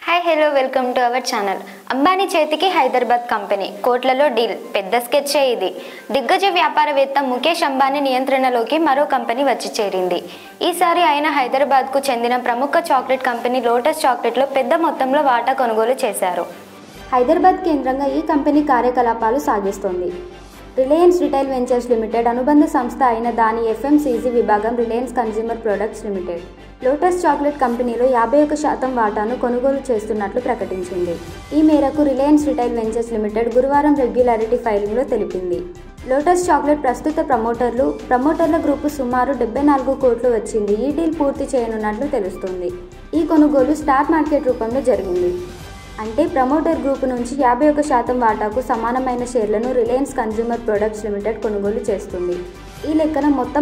Hi hello welcome to our channel. Ambani చేతికి Hyderabad company, కోట్లలో deal. పెద్ద స్కెచ్చే ఇది. దిగ్గజ వ్యాపారవేత్త ముఖేష్ అంబానీ నియంత్రణలోకి మరో కంపెనీ వచ్చి చేరింది. ఈసారి ఆయన హైదరాబాద్కు చెందిన ప్రముఖ చాక్లెట్ కంపెనీ లోటస్ చాక్లెట్లో పెద్ద మొత్తంలో వాటా కొనుగోలు చేశారు. హైదరాబాద్ కేంద్రంగా ఈ కంపెనీ కార్యకలాపాలు సాగిస్తోంది. రిలయన్స్ రిటైల్ వెంచర్స్ లిమిటెడ్ అనుబంధ సంస్థ అయిన దాని ఎఫ్ఎంసీజీ విభాగం Reliance consumer products limited Lotus chocolate కంపెనీలో 51% వాటాను కొనుగోలు చేస్తున్నట్లు ప్రకటించింది. ఈ మేరకు రిలయన్స్ రిటైల్ వెంచర్స్ లిమిటెడ్ గురువారం రెగ్యులారిటీ ఫైలింగ్లో తెలిపింది. లోటస్ చాక్లెట్ ప్రస్తుత ప్రమోటర్ల గ్రూపు సుమారు 74 కోట్లు వచ్చింది. ఈ డీల్ పూర్తి చేయనున్నట్లు తెలుస్తుంది. ఈ కొనుగోలు స్టాక్ మార్కెట్ రూపంలో జరిగింది. అంటే ప్రమోటర్ గ్రూపు నుంచి 51% వాటాకు సమానమైన షేర్లను రిలయన్స్ కన్స్యూమర్ ప్రొడక్ట్స్ లిమిటెడ్ కొనుగోలు చేస్తుంది. ఈ లెక్కన మొత్తం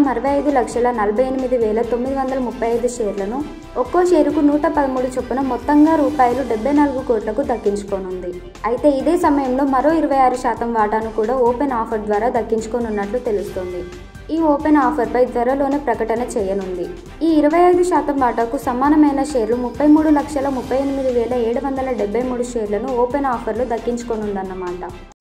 65,48,935 షేర్లను ఒక్కో షేరుకు 113 చొప్పున మొత్తంగా ₹74 కోట్లకు దక్కించుకోనుంది. అయితే ఇదే సమయంలో మరో 26% వాటాను కూడా ఓపెన్ ఆఫర్ ద్వారా దక్కించుకోనున్నట్లు తెలుస్తోంది. ఈ ఓపెన్ ఆఫర్పై త్వరలోనే ప్రకటన చేయనుంది. ఈ 25% వాటాకు సమానమైన షేర్లు 33,38,773 షేర్లను ఓపెన్ ఆఫర్లో దక్కించుకోనుందన్నమాట.